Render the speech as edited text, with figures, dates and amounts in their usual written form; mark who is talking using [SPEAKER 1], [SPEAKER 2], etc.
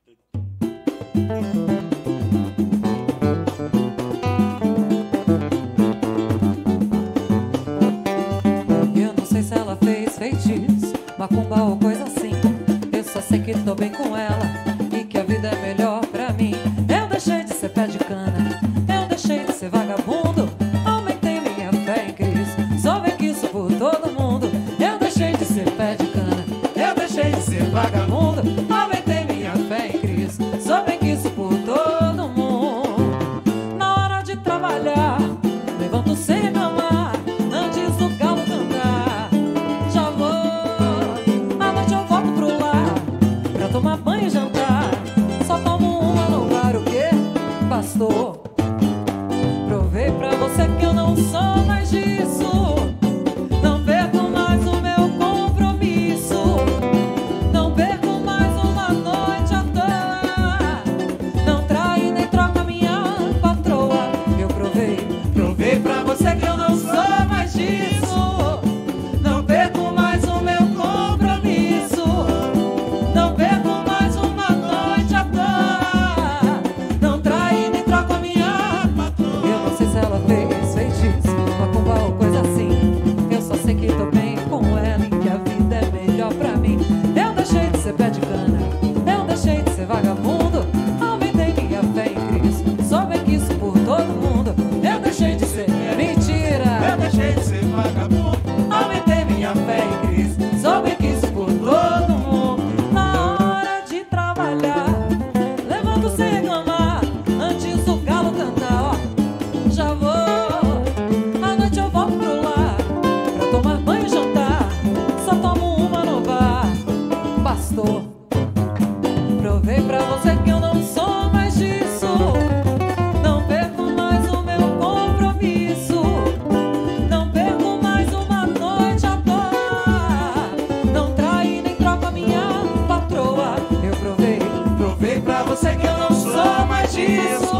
[SPEAKER 1] Eu não sei se ela fez feitiço, macumba ou coisa assim. Eu só sei que tô bem com ela e que a vida é melhor pra mim. Eu deixei de ser pé de cana, eu deixei de ser vagabundo, aumentei minha fé em Cristo, só bem que isso por todo mundo. Eu deixei de ser pé de cana, eu deixei de ser vagabundo, aumentei minha fé em Cristo, só bem que isso por todo mundo. Na hora de trabalhar, levanto sem reclamar, antes do galo cantar. Já vou, à noite eu volto pro lar, pra tomar banho e jantar. Só tomo uma no bar, o quê? Pastor, provei pra você que eu não sou mais disso. Não perco mais o meu compromisso, não perco mais uma noite à toa, não trai nem troca minha patroa. Eu provei pra você que eu não sou mais disso. Não perco mais o meu compromisso, não perco mais uma noite à toa, não trai nem troca minha patroa. Eu não sei se ela fez feitiço, macumba ou coisa assim. Eu só sei que tô bem com ela e que a vida é melhor pra mim. Eu deixei de ser pé de cana, eu deixei de ser vagabundo, aumentei minha fé em Cristo, só bem que isso por todo mundo. Eu deixei de ser mentira,
[SPEAKER 2] Eu deixei de ser vagabundo,
[SPEAKER 1] aumentei minha fé em Cristo, só bem que isso por todo mundo. Na hora de trabalhar, levanto sem reclamar, antes do galo cantar. Ó, já vou, à noite eu volto pro lar, pra tomar banho e jantar. Só tomo uma no bar, pastor, provei pra você que eu não sou mais disso. Não perco mais o meu compromisso, não perco mais uma noite à toa, não trai nem troca minha patroa. Eu provei
[SPEAKER 2] provei pra você que eu não sou mais disso.